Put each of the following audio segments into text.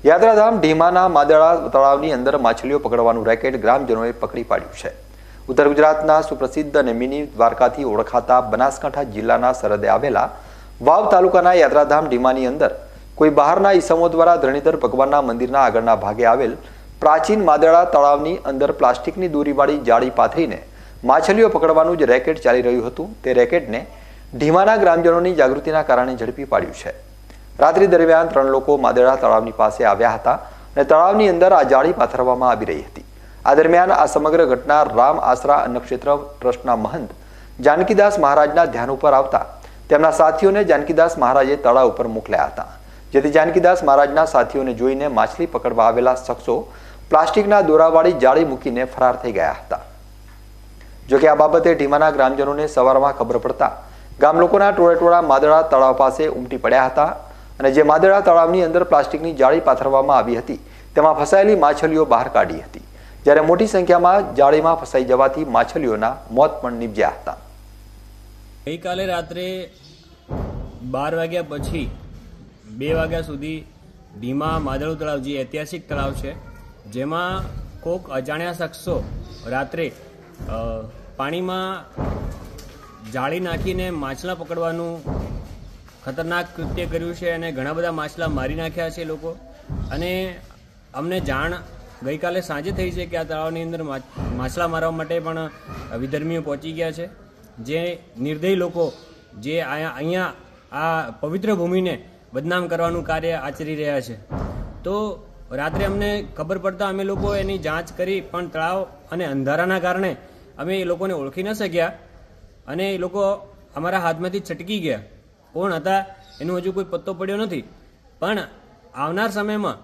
યાત્રાધામ ઢીમાના માદળા તળાવની અંદર માછલીઓ પકડવાનું રેકેટ ગ્રામજનોએ પકડી પાડ્યું છે। ઉત્તર ગુજરાતના સુપ્રસિદ્ધ અને મિની દ્વારકાથી ઓળખાતા બનાસકાંઠા જિલ્લાના સરહદે આવેલા વાવ તાલુકાના યાત્રાધામ ઢીમાની અંદર કોઈ બહારના ઈસમો દ્વારા ધરણીધર ભગવાનના મંદિરના આગળના ભાગે આવેલ પ્રાચીન માદળા તળાવની અંદર પ્લાસ્ટિકની દોરીવાળી જાળી પાથરીને માછલીઓ પકડવાનું જે રેકેટ ચાલી રહ્યું હતું તે રેકેટને ઢીમાના ગ્રામજનોની જાગૃતિના કારણે ઝડપી પાડ્યું છે। રાત્રિ દરમિયાન 3 લોકો માદળા તળાવની પાસે આવ્યા હતા અને તળાવની અંદર આ જાળી પાથરવામાં આવી રહી હતી। આ દરમિયાન આ સમગ્ર ઘટના રામ આસરા અન્નક્ષેત્ર ટ્રસ્ટના મહંત જાનકીદાસ મહારાજના ધ્યાન ઉપર આવતા તેમના સાથીઓને જાનકીદાસ મહારાજે તળાવ ઉપર મોકલ્યા હતા, જેથી જાનકીદાસ મહારાજના સાથીઓને જોઈને માછલી પકડવા આવેલા શખ્સો પ્લાસ્ટિકના દોરાવાળી જાળી મૂકીને ફરાર થઈ ગયા હતા। જોકે આ બાબતે ઢીમાના ગ્રામજનોને સવારમાં ખબર પડતા ગામ લોકોના ટોળેટોળા માદળા તળાવ પાસે ઉમટી પડ્યા હતા અને જે માદળા તળાવની અંદર પ્લાસ્ટિકની જાળી પાથરવામાં આવી હતી તેમાં ફસાયેલી માછલીઓ બહાર કાઢી હતી, જ્યારે મોટી સંખ્યામાં જાળીમાં ફસાઈ જવાથી માછલીઓના મોત પણ નિપજ્યા હતા। ગઈકાલે રાત્રે 12 વાગ્યા પછી 2 વાગ્યા સુધી ઢીમા માદળું તળાવ જે ઐતિહાસિક તળાવ છે, જેમાં કોક અજાણ્યા શખ્સો રાત્રે પાણીમાં જાળી નાખીને માછલા પકડવાનું ખતરનાક કૃત્ય કર્યું છે અને ઘણા બધા માછલા મારી નાખ્યા છે લોકો। અને અમને જાણ ગઈકાલે સાંજે થઈ છે કે આ તળાવની અંદર માછલા મારવા માટે પણ વિધર્મીઓ પહોંચી ગયા છે, જે નિર્દયી લોકો જે અહીંયા આ પવિત્ર ભૂમિને બદનામ કરવાનું કાર્ય આચરી રહ્યા છે। તો રાત્રે અમને ખબર પડતા અમે લોકો એની જાંચ કરી, પણ તળાવ અને અંધારાના કારણે અમે એ લોકોને ઓળખી ન શક્યા અને એ લોકો અમારા હાથમાંથી છટકી ગયા। કોણ હતા એનું હજુ કોઈ પત્તો પડ્યો નથી, પણ આવનાર સમયમાં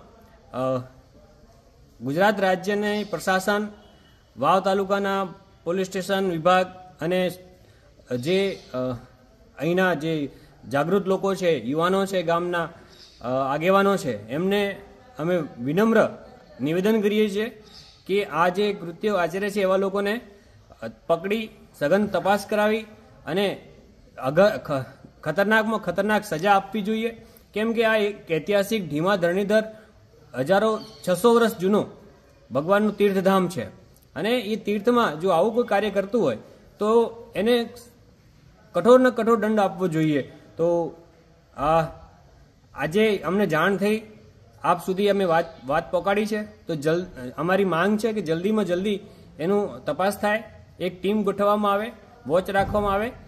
ગુજરાત રાજ્યની પ્રશાસન, વાવ તાલુકાના પોલીસ સ્ટેશન વિભાગ અને જે અહીંના જે જાગૃત લોકો છે, યુવાનો છે, ગામના આગેવાનો છે, એમને અમે વિનમ્ર નિવેદન કરીએ છીએ કે આ જે કૃત્યો આચરે છે એવા લોકોને પકડી સઘન તપાસ કરાવી અને ખતરનાકમાં ખતરનાક સજા આપવી જોઈએ। કેમ કે આ એક ઐતિહાસિક ઢીમા ધરણીધર 600 વર્ષ જૂનું ભગવાનનું તીર્થધામ છે અને એ તીર્થમાં જો આવું કોઈ કાર્ય કરતું હોય તો એને કઠોર ને કઠોર દંડ આપવો જોઈએ। તો આજે અમને જાણ થઈ, આપ સુધી અમે વાત પહોંચાડી છે, તો અમારી માંગ છે કે જલ્દીમાં જલ્દી એનું તપાસ થાય, એક ટીમ ગોઠવવામાં આવે, વોચ રાખવામાં આવે